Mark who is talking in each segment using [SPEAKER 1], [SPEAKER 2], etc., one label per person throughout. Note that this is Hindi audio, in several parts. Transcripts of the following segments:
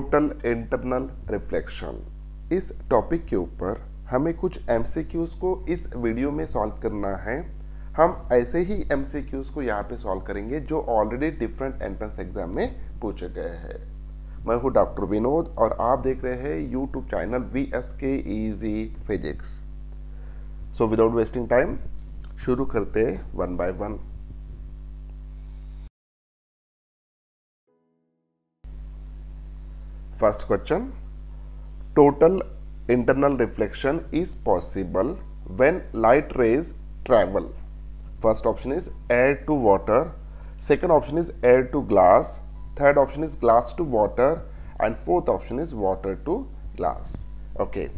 [SPEAKER 1] Total internal reflection. इस टॉपिक के ऊपर हमें कुछ एमसीक्यूज को इस वीडियो में सॉल्व करना है। हम ऐसे ही एमसीक्यूज को यहाँ पे सॉल्व करेंगे जो ऑलरेडी डिफरेंट एंट्रेंस एग्जाम में पूछे गए हैं। मैं हूँ डॉक्टर विनोद और आप देख रहे हैं YouTube channel VSK easy physics. So without wasting time शुरू करते one by one. First question, total internal reflection is possible when light rays travel. First option is air to water, second option is air to glass, third option is glass to water and fourth option is water to glass. Okay,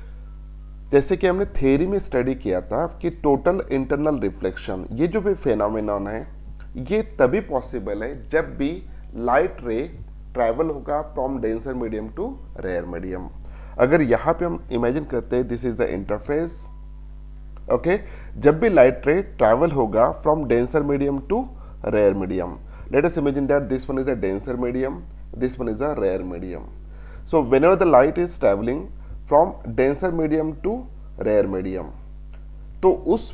[SPEAKER 1] जैसे कि हमने थ्योरी में स्टडी किया था कि टोटल इंटरनल रिफ्लेक्शन ये जो भी फेनोमेनन है ये तभी पॉसिबल है जब भी लाइट रे ट्रैवल होगा from denser medium to rare medium. अगर यहाँ पे हम इमेजिन करते हैं this is the interface, okay, जब भी लाइट रे ट्रैवल होगा from denser medium to rare medium, let us imagine that this one is a denser medium, this one is a rare medium. So whenever the light is travelling from denser medium to rare medium, तो उस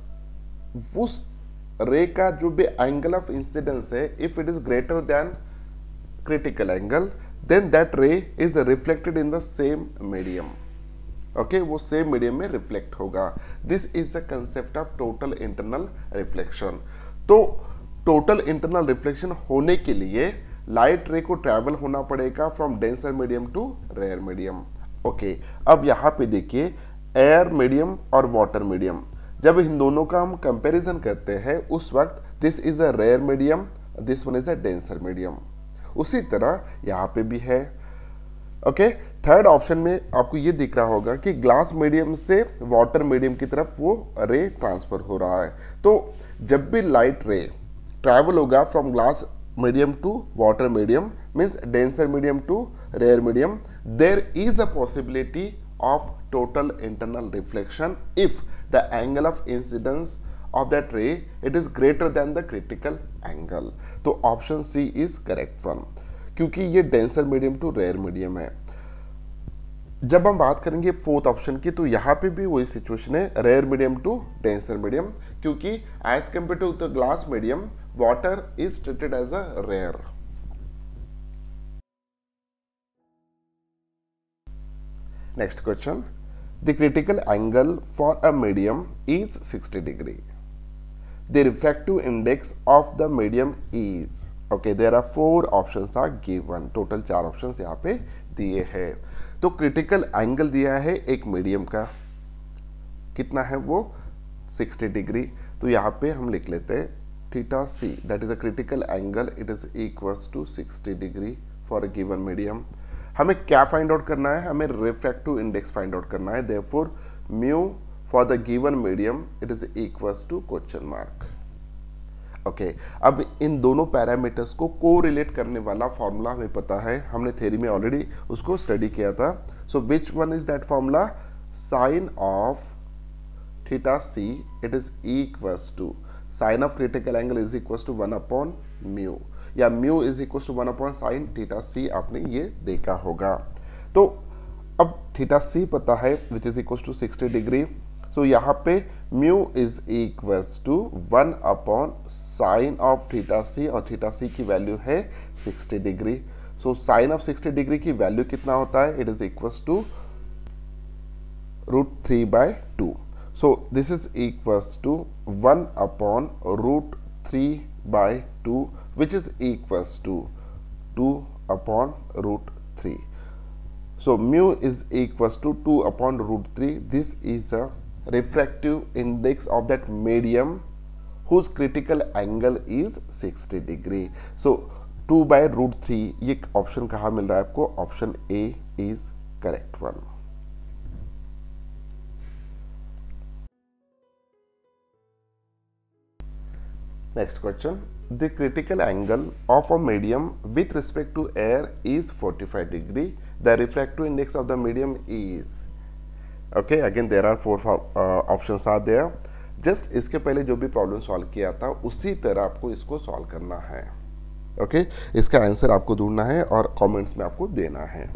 [SPEAKER 1] वक्त उस रे का जो भी एंगल ऑफ इंसिडेंस है, if it is greater than critical angle, then that ray is reflected in the same medium. Okay, वो same medium में reflect होगा। This is the concept of total internal reflection. तो total internal reflection होने के लिए light ray को travel होना पड़ेगा from denser medium to rare medium. Okay, अब यहाँ पे देखिए air medium और water medium, जब इन दोनों का हम comparison करते हैं उस वक्त this is a rare medium, this one is a denser medium. उसी तरह यहाँ पे भी है। ओके, थर्ड ऑप्शन में आपको ये दिख रहा होगा कि ग्लास मीडियम से वाटर मीडियम की तरफ वो रे ट्रांसफर हो रहा है। तो जब भी लाइट रे ट्रैवल होगा from glass medium to water medium means denser medium to rare medium, there is a possibility of total internal reflection if the angle of incidence of that ray it is greater than the critical angle. तो option C is correct one, क्योंकि ये denser medium to rare medium है। जब हम बात करेंगे फोर्थ ऑप्शन की, तो यहाँ पे भी वही सिचुएशन है, rare medium to denser medium, क्योंकि as compare to the glass medium water is treated as a rare. Next question, the critical angle for a medium is 60 degree. The refractive index of the medium is, okay, there are 4 options are given, total 4 options यहाँ पे दिए हैं। तो क्रिटिकल एंगल दिया है एक मीडियम का, कितना है वो 60 डिग्री। तो यहाँ पे हम लिख लेते हैं theta C, that is a critical angle, it is equals to 60 degree for a given medium. हमें क्या फाइंड आउट करना है, हमें रिफ्रैक्टिव इंडेक्स फाइंड आउट करना है। Therefore mu for the given medium it is equals to question mark. Okay, अब इन दोनों पैरामीटर्स को कोरिलेट करने वाला फॉर्मूला हमें पता है, हमने थ्योरी में ऑलरेडी उसको स्टडी किया था। So which one is that formula, sine of theta C it is equals to sine of critical angle is equals to 1 upon mu, या mu is equals to 1 upon sine theta C, आपने ये देखा होगा। तो अब थीटा सी पता है which is equals to 60 degree. So यहाँ पे mu is equals to 1 upon sine of theta C, और थीटा सी की वैल्यू है 60 degree. So sine of 60 degree की वैल्यू कितना होता है, it is equals to √3/2. So this is equals to 1 upon √3/2 which is equals to 2 upon √3. So mu is equals to 2 upon √3. This is a refractive index of that medium whose critical angle is 60 degree. So 2/√3, ये ऑप्शन कहाँ मिल रहा है आपको, option A is correct one. Next question, the critical angle of a medium with respect to air is 45 degree. The refractive index of the medium is, okay, again there are 4 options are there. Just इसके पहले जो भी प्रॉब्लम सॉल्व किया था उसी तरह आपको इसको सॉल्व करना है। ओके, इसका आंसर आपको ढूंढना है और कमेंट्स में आपको देना है।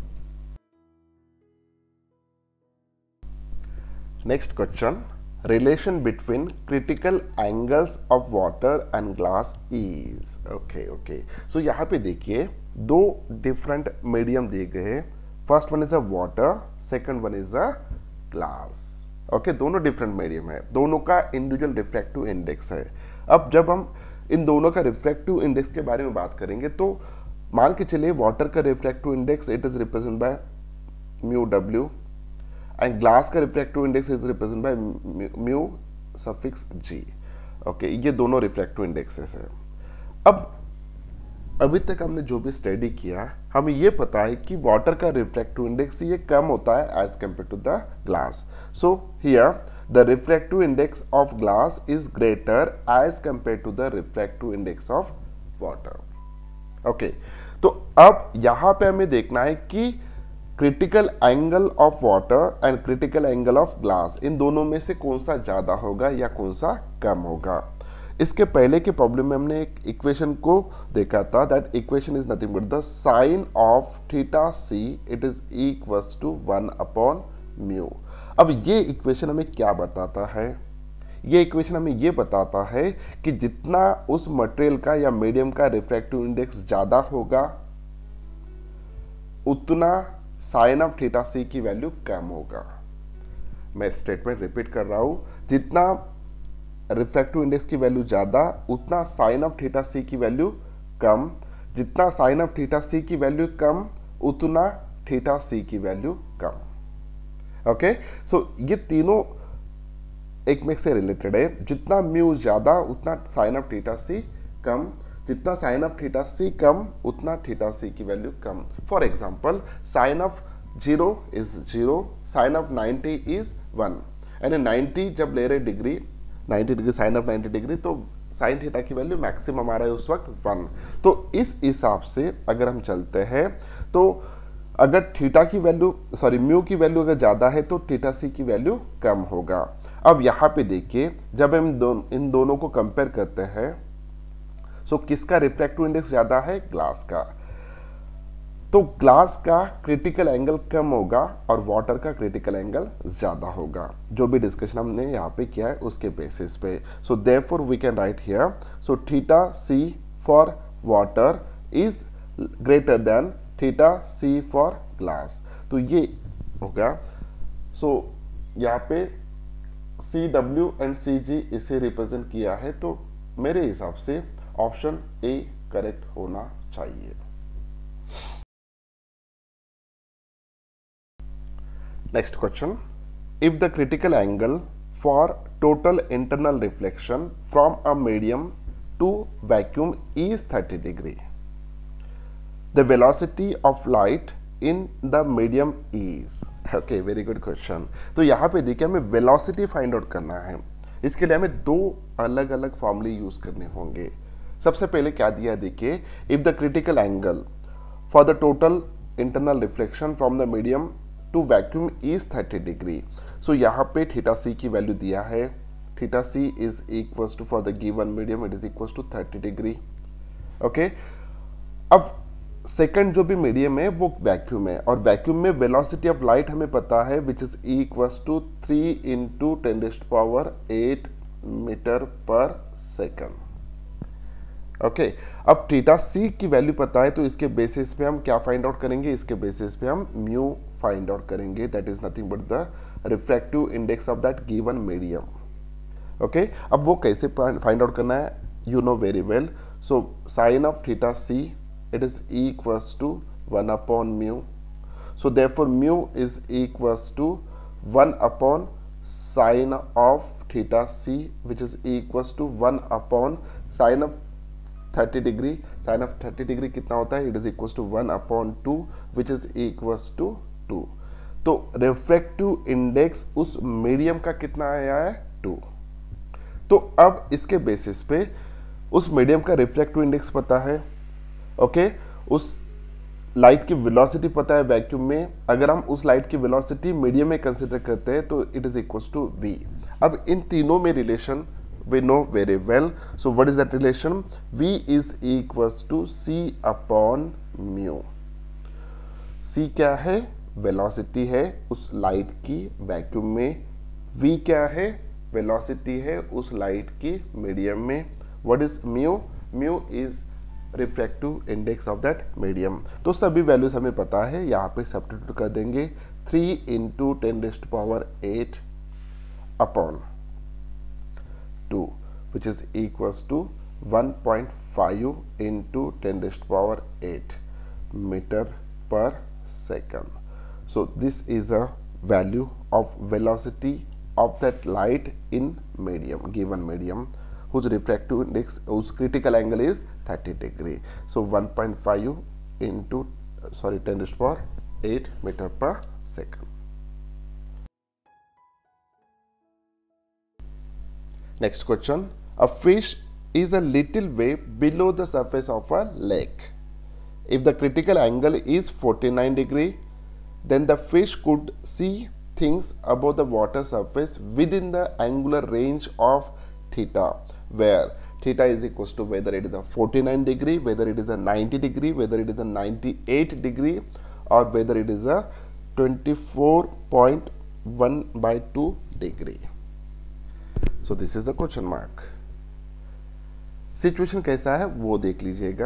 [SPEAKER 1] Next question, relation between critical angles of water and glass is. Okay, so यहाँ पे देखिए दो डिफरेंट मीडियम दिए गए। First one is a water, second one is a glass. Okay, दोनों डिफरेंट मीडियम है, दोनों का इंडिविजुअल रिफ्रैक्टिव इंडेक्स है। अब जब हम इन दोनों का रिफ्रैक्टिव इंडेक्स के बारे में बात करेंगे तो मान के चलिए वाटर का refractive index it is represent by mu W and glass का refractive index is represent by mu suffix G. Okay, ये दोनों रिफ्रैक्टिव इंडेक्सेस है। अब अभी तक हमने जो भी स्टडी किया हमें ये पता है कि वाटर का रिफ्रैक्टिव इंडेक्स ये कम होता है as compare to the glass. So here the refractive index of glass is greater as compare to the refractive index of water. Okay, तो अब यहां पे हमें देखना है कि critical angle of water and critical angle of glass, इन दोनों में से कौन सा ज्यादा होगा या कौन सा कम होगा। इसके पहले के प्रॉब्लम में हमने एक इक्वेशन को देखा था, that equation is nothing but the sine of theta C it is equals to 1 upon mu. अब ये इक्वेशन हमें क्या बताता है? ये इक्वेशन हमें ये बताता है कि जितना उस मटेरियल का या मीडियम का रिफ्रैक्टिव इंडेक्स ज्यादा होगा उतना साइन ऑफ थीटा सी की वैल्यू कम होगा। मैं स्टेटमेंट रिपीट कर रहा हूं, जितना रिफ्रैक्टिव इंडेक्स की वैल्यू ज्यादा उतना साइन ऑफ थीटा सी की वैल्यू कम, जितना साइन ऑफ थीटा सी की वैल्यू कम उतना थीटा सी की वैल्यू कम। ओके, सो ये तीनों एक में से रिलेटेड है। जितना म्यू ज्यादा उतना साइन ऑफ थीटा सी कम, जितना साइन ऑफ थीटा सी कम उतना थीटा सी की वैल्यू कम। For example sine of 0 is 0, sine of 90 is 1, यानी 90 जब ले रहे degree 90 degree sine of 90 degree तो साइन थीटा की वैल्यू मैक्सिमम आ रहा है उस वक्त 1। तो इस हिसाब से अगर हम चलते हैं तो अगर थीटा की वैल्यू म्यू की वैल्यू अगर ज्यादा है तो थीटा सी की वैल्यू कम होगा। अब यहां पे देखिए जब हम इन दोनों को कंपेयर करते हैं सो किसका रिफ्रैक्टिव इंडेक्स ज्यादा है? ग्लास का। तो ग्लास का क्रिटिकल एंगल कम होगा और वाटर का क्रिटिकल एंगल ज्यादा होगा। जो भी डिस्कशन हमने यहाँ पे किया है उसके बेसिस पे। So therefore we can write here, so theta C for water is greater than theta C for glass. तो ये होगा, सो यहाँ पे सी डब्ल्यू एंड सी जी इसे रिप्रेजेंट किया है, तो मेरे हिसाब से ऑप्शन ए करेक्ट होना चाहिए। Next question, if the critical angle for total internal reflection from a medium to vacuum is 30 degree, the velocity of light in the medium is, okay, very good question। तो यहाँ पे देखिए हमें velocity find out करना है, इसके लिए हमें दो अलग अलग फॉर्मूले यूज करने होंगे। सबसे पहले क्या दिया है देखिए, if the critical angle for the total internal reflection from the medium to vacuum is 30 degree. So यहाँ पे थीटा सी की वैल्यू दिया है, theta C is equals to for the given medium it is equals to 30 degree. Okay, अब सेकंड जो भी मीडियम है वो वैक्यूम है और वैक्यूम में वेलोसिटी ऑफ लाइट हमें पता है which is equals to 3 × 10⁸ metre per second. Okay, अब थीटा सी की वैल्यू पता है तो इसके बेसिस पे हम क्या फाइंड आउट करेंगे? इसके बेसिस पे हम म्यू फाइंड आउट करेंगे, that is nothing but the refractive index of that given medium. Okay, अब वो कैसे फाइंड आउट करना है? You know very well. So sine of theta C it is equals to 1 upon mu. So therefore mu is equals to 1 upon sine of theta C which is equals to 1 upon sine of 30 degree. Sine of 30 degree कितना होता है? It is equals to 1 upon 2 which is equals to 2। तो रिफ्रैक्टिव इंडेक्स उस मीडियम का कितना आया है? 2। तो अब इसके बेसिस पे उस मीडियम का रिफ्रैक्टिव इंडेक्स पता है। ओके, उस लाइट की वेलोसिटी पता है वैक्यूम में, अगर हम उस लाइट की वेलोसिटी मीडियम में कंसिडर करते हैं तो it is equals to v। अब इन तीनों में relation we know very well. So what is that relation? V is equals to c upon mu. c क्या है? वेलोसिटी है उस लाइट की वैक्यूम में. v क्या है? वेलोसिटी है उस लाइट की मीडियम में. What is mu? Mu is refractive index of that medium. तो सभी वैल्यूज हमें पता है, यहाँ पे सब्स्टिट्यूट कर देंगे. 3 into 10⁸ upon 2 which is equals to 1.5 into 10⁸ meter per second. So this is a value of velocity of that light in medium, given medium, whose refractive index, whose critical angle is 30 degree. So 1.5 into 10⁸ meter per second. Next question. A fish is a little way below the surface of a lake. If the critical angle is 49 degree, then the fish could see things above the water surface within the angular range of theta, where theta is equals to whether it is a 49 degree, whether it is a 90 degree, whether it is a 98 degree, or whether it is a 24.1/2 degree. So this is the question mark. Situation कैसा है वो देख लीजिएगा.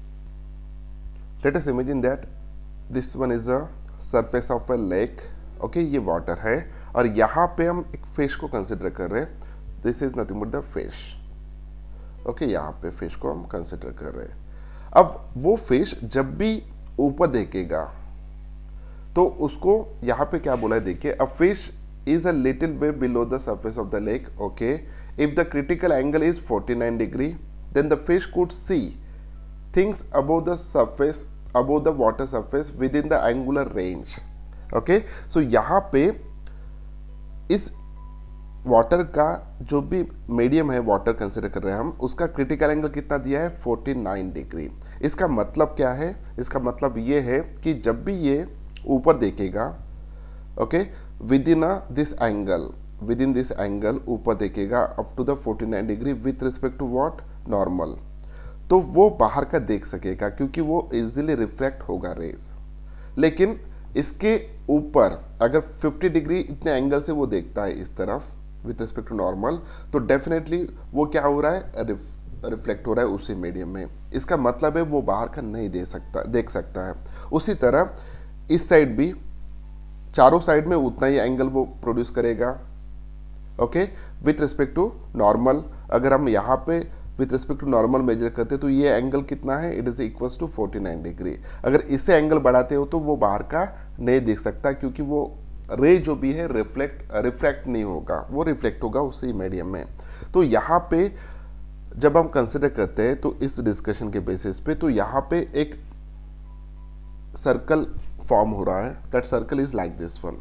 [SPEAKER 1] Let us imagine that this one is a surface of a lake. Okay, ये वाटर है और यहाँ पे हम एक फिश को कंसिडर कर रहे हैं. This is nothing but the fish. Okay, यहाँ पे फिश को हम कंसिडर कर रहे हैं. अब वो फिश जब भी ऊपर देखेगा तो उसको यहाँ पे क्या बोला है देखिए. A fish is a little way below the surface of the lake. Okay, if the critical angle is 49 degree, then the fish could see things above the surface, above the water surface within the angular range. Okay, so यहाँ पे इस वाटर का जो भी मीडियम है, वाटर कंसिडर कर रहे हैं हम, उसका क्रिटिकल एंगल कितना दिया है? 49 डिग्री. इसका मतलब क्या है? इसका मतलब ये है कि जब भी ये ऊपर देखेगा, ओके, within this angle ऊपर देखेगा up to the 49 degree with respect to what? Normal. तो वो बाहर का देख सकेगा क्योंकि वो इजीली रिफ्लेक्ट होगा रेज. लेकिन इसके ऊपर अगर 50 डिग्री इतने एंगल से वो देखता है इस तरफ विथ रिस्पेक्ट टू नॉर्मल, तो डेफिनेटली वो क्या हो रहा है? रिफ्लेक्ट हो रहा है उसी मीडियम में. इसका मतलब है वो बाहर का नहीं देख सकता है. उसी तरह इस साइड भी चारों साइड में उतना ही एंगल वो प्रोड्यूस करेगा. Okay, with respect to normal. अगर हम यहाँ पे with respect to normal measure करते हैं तो ये एंगल कितना है? It is equals to 49 degree. अगर इससे एंगल बढ़ाते हो तो वो बाहर का नहीं देख सकता क्योंकि वो रे जो भी है रिफ्लेक्ट नहीं होगा, वो रिफ्लेक्ट होगा उसी मीडियम में. तो यहाँ पे जब हम कंसिडर करते हैं तो इस डिस्कशन के बेसिस पे, तो यहाँ पे एक सर्कल फॉर्म हो रहा है. That circle is like this one.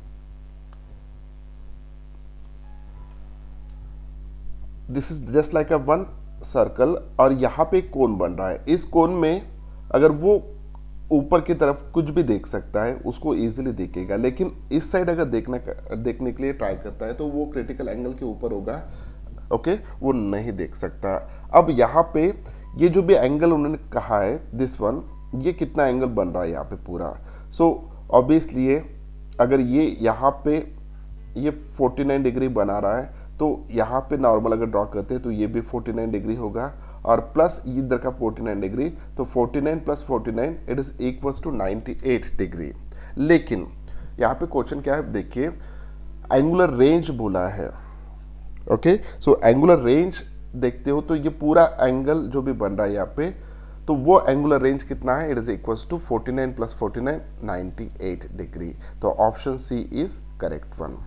[SPEAKER 1] This is just like a one circle और यहाँ पे एक कोन बन रहा है. इस कोन में अगर वो ऊपर की तरफ कुछ भी देख सकता है उसको इजीली देखेगा, लेकिन इस साइड अगर देखने के लिए ट्राई करता है तो वो क्रिटिकल एंगल के ऊपर होगा. ओके, वो नहीं देख सकता. अब यहाँ पे ये जो भी एंगल उन्होंने कहा है दिस वन, ये कितना एंगल बन रहा है यहाँ पे पूरा. सो ऑब्वियसली अगर ये यहाँ पे ये 49 डिग्री बना रहा है तो यहाँ पे नॉर्मल अगर ड्रॉ करते हैं तो ये भी 49 डिग्री होगा और प्लस इधर का 49 डिग्री, तो 49 plus 49 it is equals to 98 degree. लेकिन यहाँ पे क्वेश्चन क्या है देखिए, एंगुलर रेंज बोला है. ओके, सो एंगुलर रेंज देखते हो तो ये पूरा एंगल जो भी बन रहा है यहाँ पे, तो वो एंगुलर रेंज कितना है? It is equals to 49 plus 49 98 degree. तो option C is correct one.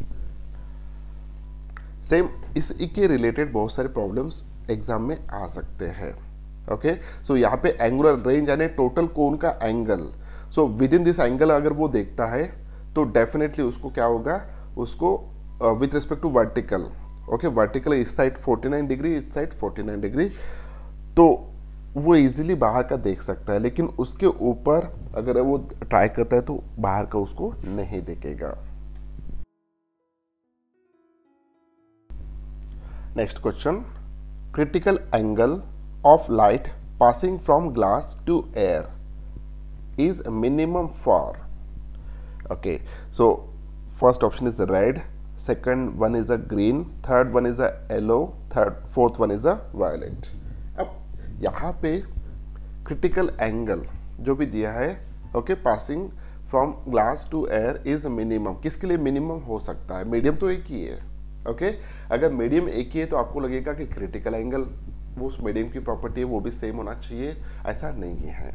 [SPEAKER 1] Same इसके रिलेटेड बहुत सारे प्रॉब्लम्स एग्जाम में आ सकते हैं. ओके, सो यहाँ पे एंगुलर रेंज यानी टोटल कोन का angle. So within this angle अगर वो देखता है तो डेफिनेटली उसको क्या होगा? उसको with respect to vertical. Okay, vertical इस साइड 49 डिग्री, इस साइड 49 डिग्री, तो वो इजीली बाहर का देख सकता है. लेकिन उसके ऊपर अगर वो ट्राई करता है तो बाहर का उसको नहीं देखेगा. Next question, critical angle of light passing from glass to air is minimum for. Okay, so first option is red, second one is a green, third one is a yellow, fourth one is a violet. अब यहाँ पे critical angle जो भी दिया है, okay, passing from glass to air is minimum, किसके लिए मिनिमम हो सकता है? मीडियम तो एक ही है, ओके, अगर मीडियम एक ही है तो आपको लगेगा कि क्रिटिकल एंगल वो उस मीडियम की प्रॉपर्टी है वो भी सेम होना चाहिए, ऐसा नहीं है,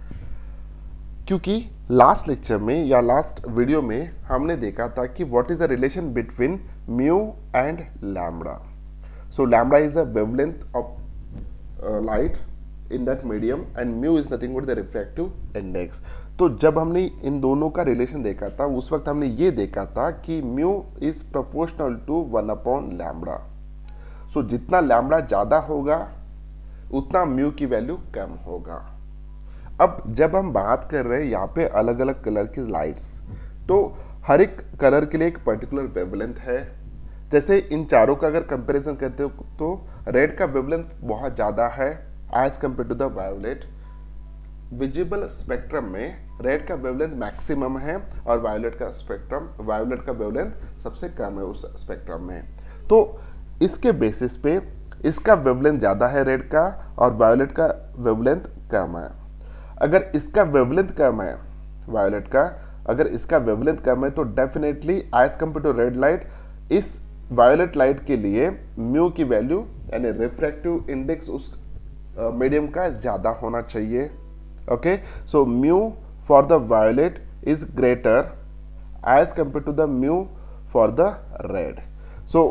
[SPEAKER 1] क्योंकि लास्ट लेक्चर में या लास्ट वीडियो में हमने देखा था कि what is the relation between mu and lambda. So lambda is a wavelength of light in that medium and mu is nothing but the refractive index. तो जब हमने इन दोनों का रिलेशन देखा था उस वक्त हमने ये देखा था कि mu is proportional to 1 lambda. So जितना लैम्बडा ज़्यादा होगा उतना म्यू की वैल्यू कम होगा. अब जब हम बात कर रहे हैं यहाँ पे अलग अलग कलर की लाइट्स, तो हर एक कलर के लिए एक पर्टिकुलर वेवलेंथ है. जैसे इन चारों का अगर कंपैरिजन करते हो तो रेड का वेवलेंथ बहुत ज़्यादा है as compare to the violet. Visible spectrum में रेड का वेवलेंथ मैक्सिमम है और वायोलेट का वेवलेंथ सबसे कम है उस स्पेक्ट्रम में. तो इसके बेसिस पे इसका वेवलेंथ ज़्यादा है रेड का और वायोलेट का वेवलेंथ कम है. अगर इसका वेवलेंथ कम है वायोलेट का, अगर इसका वेवलेंथ कम है तो definitely as compare to red light इस वायोलेट लाइट के लिए म्यू की वैल्यू यानी रिफ्रैक्टिव इंडेक्स उस मीडियम का ज़्यादा होना चाहिए. Okay, so mu for the violet is greater as compare to the mu for the red. So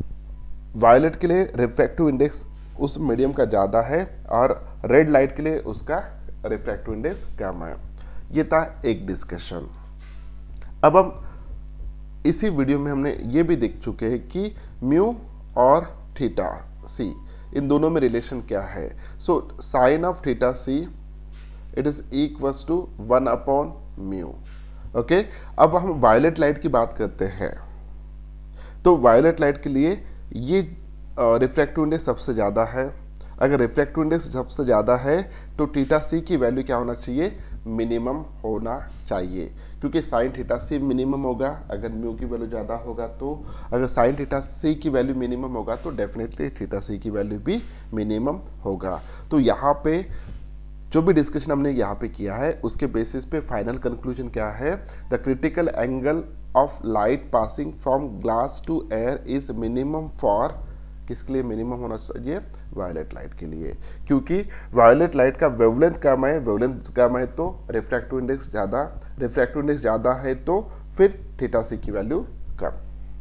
[SPEAKER 1] violet के लिए रिफ्रैक्टिव इंडेक्स उस मीडियम का ज़्यादा है और रेड लाइट के लिए उसका रिफ्रैक्टिव इंडेक्स कम है. ये था एक डिस्कशन. अब हम इसी वीडियो में हमने ये भी देख चुके हैं कि म्यू और थीटा सी इन दोनों में रिलेशन क्या है. So sine of theta C it is equals to 1/म्यू. ओके, अब हम वायलेट लाइट की बात करते हैं तो वायलेट लाइट के लिए ये रिफ्रैक्टिव इंडेक्स सबसे ज़्यादा है. अगर रिफ्रैक्टिव इंडेक्स सबसे ज़्यादा है तो थीटा सी की वैल्यू क्या होना चाहिए? मिनिमम होना चाहिए, क्योंकि साइन थीटा सी मिनिमम होगा अगर म्यू की वैल्यू ज़्यादा होगा. तो अगर साइन थीटा सी की वैल्यू मिनिमम होगा तो डेफिनेटली थीटा सी की वैल्यू भी मिनिमम होगा. तो यहाँ पे जो भी डिस्कशन हमने यहाँ पे किया है उसके बेसिस पे फाइनल कंक्लूजन क्या है? The critical angle of light passing from glass to air is minimum for, किसके लिए मिनिमम होना चाहिए? वायलेट लाइट के लिए, क्योंकि वायलेट लाइट का वेवलेंथ कम है, वेवलेंथ कम है तो रिफ्रैक्टिव इंडेक्स ज़्यादा है तो फिर थीटा सी की वैल्यू कम.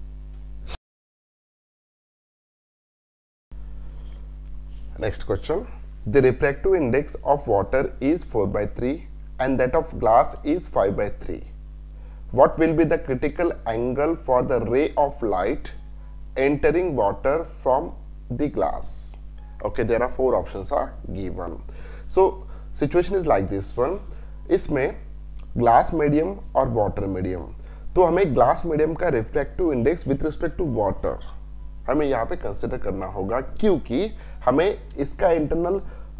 [SPEAKER 1] Next question, the refractive index of water is 4/3 and that of glass is 5/3. What will be the critical angle for the ray of light entering water from the glass? Okay, there are 4 options are given. So situation is like this one. इसमें ग्लास मीडियम और वाटर मीडियम, तो हमें ग्लास मीडियम का refractive index with respect to water हमें यहाँ पे कंसिडर करना होगा, क्योंकि हमें इसका इंटरनल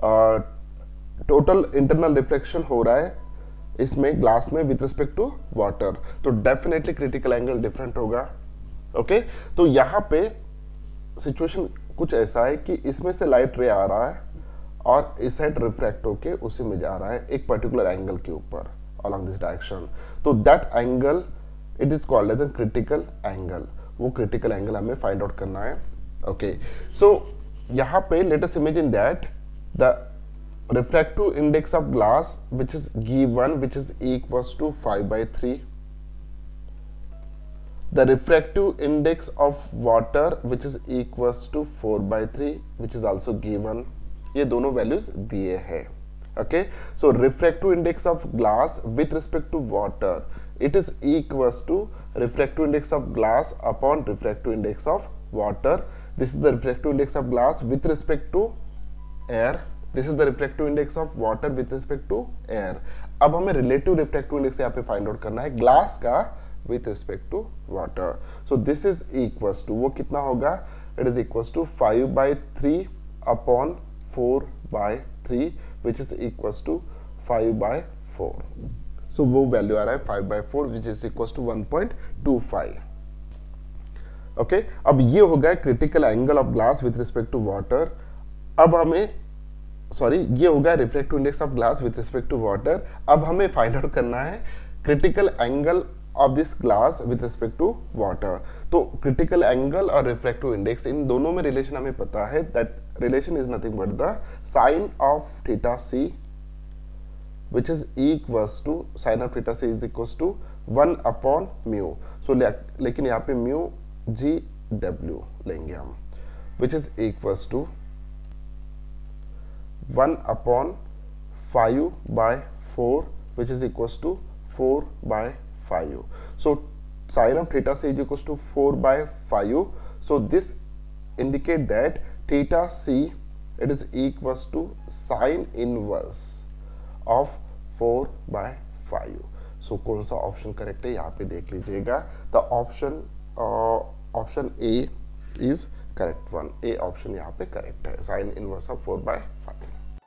[SPEAKER 1] टोटल इंटरनल रिफ्लेक्शन हो रहा है इसमें ग्लास में विथ रिस्पेक्ट टू वाटर, तो डेफिनेटली क्रिटिकल एंगल डिफरेंट होगा. ओके, तो यहाँ पे सिचुएशन कुछ ऐसा है कि इसमें से लाइट रे आ रहा है और इस साइड रिफ्रैक्ट होके उसी में जा रहा है एक पर्टिकुलर एंगल के ऊपर along this direction. तो that angle it is called as a critical angle. वो क्रिटिकल एंगल हमें फाइंड आउट करना है. ओके, सो यहाँ पे let us imagine that the refractive index of glass which is given, which is equals to 5/3. The refractive index of water which is equals to 4/3, which is also given. ये दोनों values दिए हैं. Okay, so refractive index of glass with respect to water, it is equals to refractive index of glass upon refractive index of water. This is the refractive index of glass with respect to air. This is the refractive index of water with respect to air. अब हमें relative refractive index यहाँ पे find out करना है ग्लास का with respect to water. So this is equals to, वो कितना होगा? it is equals to 5/3 upon 4/3 which is equals to 5/4. So वो वैल्यू आ रहा है 5/4 which is equals to 1.25. Okay अब ये हो गया critical angle of glass with respect to water. अब हमें ये हो गया refractive index of glass with respect to water. अब हमें फाइंड आउट करना है critical angle of this glass with respect to water. तो क्रिटिकल एंगल और रिफ्रैक्टिव इंडेक्स इन दोनों में रिलेशन हमें पता है. That relation is nothing but the sine of theta C which is equals to sin of theta c is equals to 1 upon mu. So लेकिन यहाँ पे mu g w लेंगे हम which is equals to 1 upon 5/4 which is equals to 4/5. So sin of theta c is equals to 4/5. So this indicate that theta c it is equals to sin inverse of 4/5. सो कौन सा ऑप्शन करेक्ट है यहाँ पे देख लीजिएगा. The option A is correct one. A option यहाँ पे करेक्ट है, sine inverse of 4/5.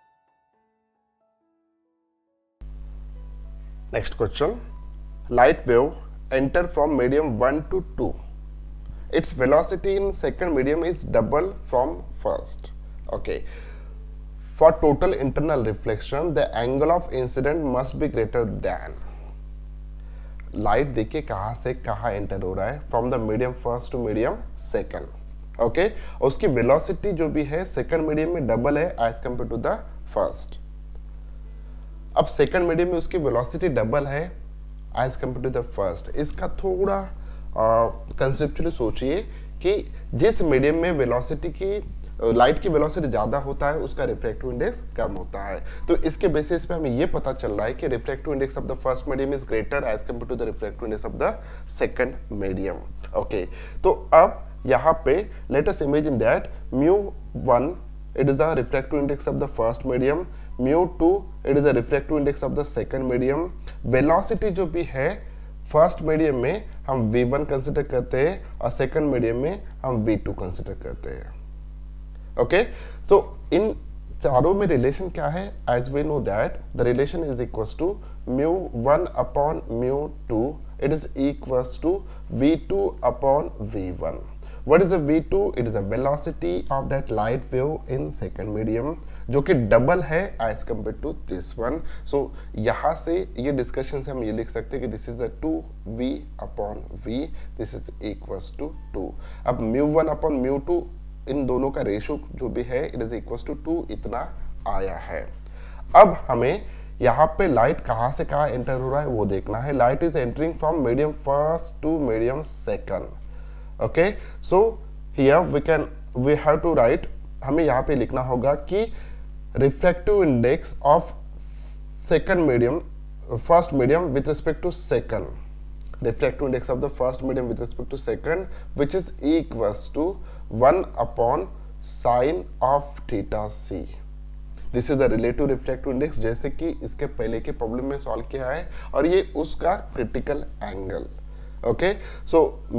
[SPEAKER 1] Next question. Light wave enter from medium 1 to 2. Its velocity in second medium is double from first. Okay. For total internal reflection, the angle of incident must be greater than. Light देखिए कहाँ से कहाँ एंटर हो रहा है, from the medium first to medium second. Okay, उसकी वेलोसिटी जो भी है सेकंड मीडियम में डबल है as compare to the first. अब सेकंड मीडियम में उसकी वेलोसिटी डबल है as compare to the first. इसका थोड़ा कंसेप्चुअली सोचिए कि जिस मीडियम में वेलोसिटी की लाइट की वेलोसिटी ज्यादा होता है उसका रिफ्रैक्टिव इंडेक्स कम होता है. तो इसके बेसिस पे हमें ये पता चल रहा है कि refractive index of the first medium is greater as compare to the refractive index of the second medium. Okay, तो अब यहाँ पे let us imagine that μ1 it is the refractive index of the first medium, μ2 it is the refractive index of the second medium. Velocity जो भी है फर्स्ट मीडियम में हम v1 कंसिडर करते हैं और सेकंड मीडियम में हम v2 कंसिडर करते हैं. ओके, सो इन चारों में रिलेशन क्या है? As we know that the relation is equals to μ1 upon μ2 it is equals to v2 upon v1. What is a v2? It is a velocity of that light wave in second medium, जो कि डबल है as compare to this one. So यहाँ से ये डिस्कशन से हम ये लिख सकते हैं कि this is a 2v upon v, this is equals to 2. अब μ1 अपॉन μ2 इन दोनों का रेशो जो भी है इट इज इक्वल्स टू 2 इतना आया है. अब हमें यहाँ पे लाइट कहाँ से कहाँ एंटर हो रहा है वो देखना है. Light is entering from medium first to medium second. Okay, so here we have to write, हमें यहाँ पे लिखना होगा कि refractive index of second medium first medium with respect to second, refractive index of the first medium with respect to second, which is equals to 1 upon sin of theta c. This is the relative refractive index जैसे कि इसके पहले के प्रॉब्लम में सॉल्व किया है और ये उसका critical angle. Okay, so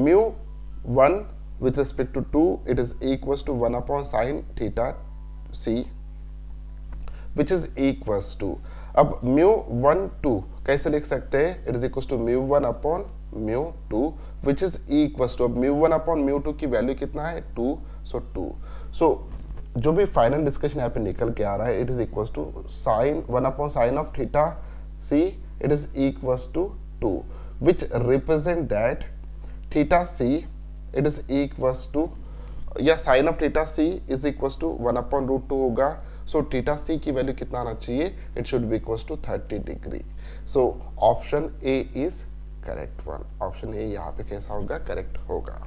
[SPEAKER 1] μ1 with respect to 2 it is equals to 1 upon sin theta c which is equals to, अब μ12 कैसे लिख सकते हैं? It is equals to μ1 upon μ2 which is equals to, अब μ1 अपॉन μ2 की वैल्यू कितना है? 2. सो 2. सो जो भी फाइनल डिस्कशन यहाँ पे निकल के आ रहा है it is equals to sine 1 upon sine of theta C it is equals to 2 which represent that theta C it is equals to, या sine of theta C is equals to 1 upon √2 होगा. सो थीटा सी की वैल्यू कितना आना चाहिए? It should be equals to 30 degree. So option A is correct one. Option A यहाँ पे कैसा होगा? करेक्ट होगा.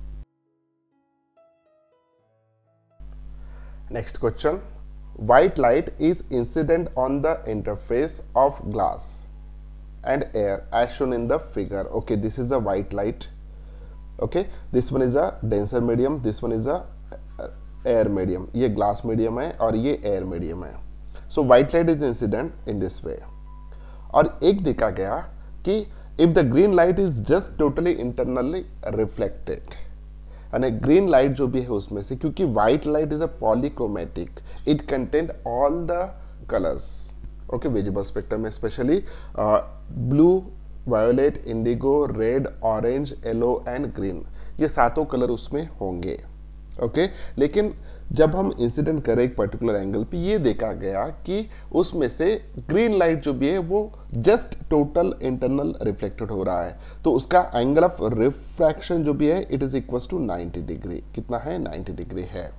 [SPEAKER 1] Next question. White light is incident on the interface of glass and air as shown in the figure. Okay, this is a white light. Okay, this one is a denser medium, this one is a air medium. ये glass medium है और ये air medium है. So white light is incident in this way. और एक देखा गया कि if the green light is just totally internally reflected, यानी ग्रीन लाइट जो भी है उसमें से, क्योंकि white light is a polychromatic, it content all the colours, okay, visible spectrum में specially blue, violet, indigo, red, orange, yellow and green, ये सातों कलर उसमें होंगे, ओके। लेकिन जब हम इंसिडेंट करें एक पर्टिकुलर एंगल पे, ये देखा गया कि उसमें से ग्रीन लाइट जो भी है वो जस्ट टोटल इंटरनल रिफ्लेक्टेड हो रहा है, तो उसका एंगल ऑफ रिफ्रैक्शन जो भी है it is equal to 90 degree. कितना है? 90 डिग्री है।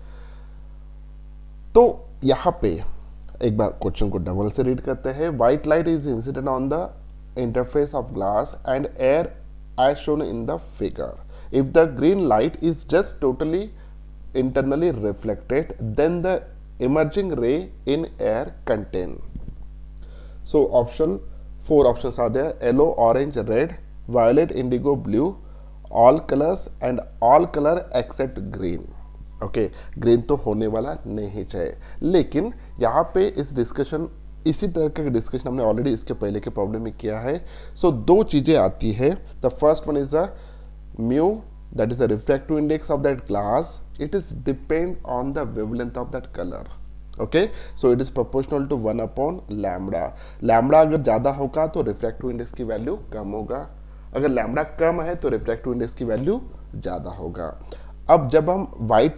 [SPEAKER 1] तो यहां पे एक बार क्वेश्चन को डबल से रीड करते हैं। White light is incident on the interface of glass and air as shown in the figure. If the green light is just totally internally reflected, then the emerging ray in air contain. So option 4 options are there: yellow, orange, red, violet, indigo, blue, all colors and all color except green. Okay, green तो होने वाला नहीं चाहिए। लेकिन यहाँ पे इस डिस्कशन, इसी तरह का डिस्कशन हमने ऑलरेडी इसके पहले के प्रॉब्लम में किया है। सो दो चीजें आती है। The first one is the mu, that is the refractive index of that glass, it is depend on the wavelength of that colour, okay. So it is proportional to 1 upon lambda. Lambda अगर ज्यादा होगा तो रिफ्रैक्टिव इंडेक्स की वैल्यू कम होगा, अगर लैम्बडा कम है तो रिफ्रैक्टिव इंडेक्स की वैल्यू ज्यादा होगा। अब जब हम व्हाइट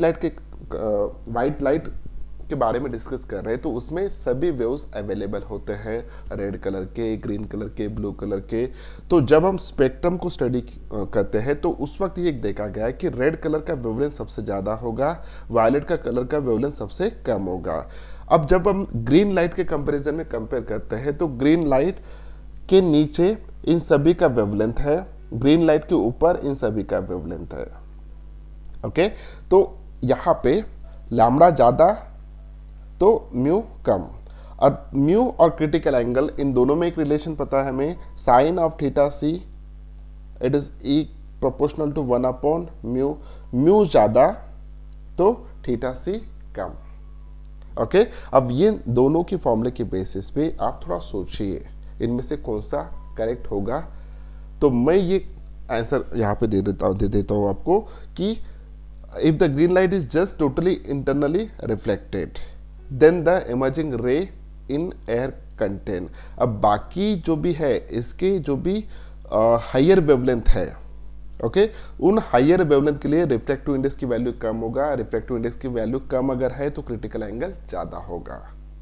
[SPEAKER 1] लाइट के बारे में डिस्कस कर रहे हैं तो उसमें सभी वेव्स अवेलेबल होते हैं, रेड कलर के, ग्रीन कलर के, ब्लू कलर के। तो जब हम स्पेक्ट्रम को स्टडी करते हैं तो उस वक्त ये देखा गया है कि रेड कलर का वेवलेंथ सबसे ज़्यादा होगा, वायलेट का कलर का वेवलेंथ सबसे कम होगा। अब जब हम ग्रीन लाइट के कंपेरिजन में कंपेयर करते हैं तो ग्रीन लाइट के नीचे इन सभी का वेवलेंथ है, ग्रीन लाइट के ऊपर इन सभी का वेवलेंथ है, ओके। तो यहाँ पे लैम्बडा ज़्यादा तो म्यू कम, और म्यू और क्रिटिकल एंगल इन दोनों में एक रिलेशन पता है हमें, sine of theta C it is ई proportional to 1 upon mu, mu ज़्यादा तो थीटा सी कम, ओके। अब ये दोनों की फॉर्मूले के बेसिस पे आप थोड़ा सोचिए इनमें से कौन सा करेक्ट होगा। तो मैं ये आंसर यहाँ पे दे देता हूँ आपको कि if the green light is just totally internally reflected, then the emerging ray in air contain. अब बाकी जो भी है इसके जो भी हायर वेवलेंथ है, ओके, उन हायर वेवलेंथ के लिए रिफ्रैक्टिव इंडेक्स की वैल्यू कम होगा, रिफ्रैक्टिव इंडेक्स की वैल्यू कम अगर है तो क्रिटिकल एंगल ज़्यादा होगा,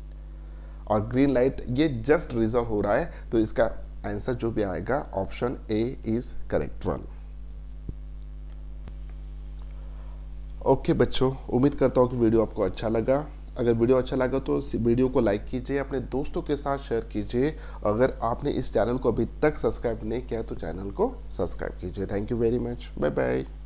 [SPEAKER 1] और ग्रीन लाइट ये जस्ट रिजॉल्व हो रहा है, तो इसका आंसर जो भी आएगा option A is correct one. Okay बच्चों, उम्मीद करता हूँ कि वीडियो आपको अच्छा लगा। अगर वीडियो अच्छा लगा तो इस वीडियो को लाइक कीजिए, अपने दोस्तों के साथ शेयर कीजिए। अगर आपने इस चैनल को अभी तक सब्सक्राइब नहीं किया है तो चैनल को सब्सक्राइब कीजिए। Thank you very much, bye bye.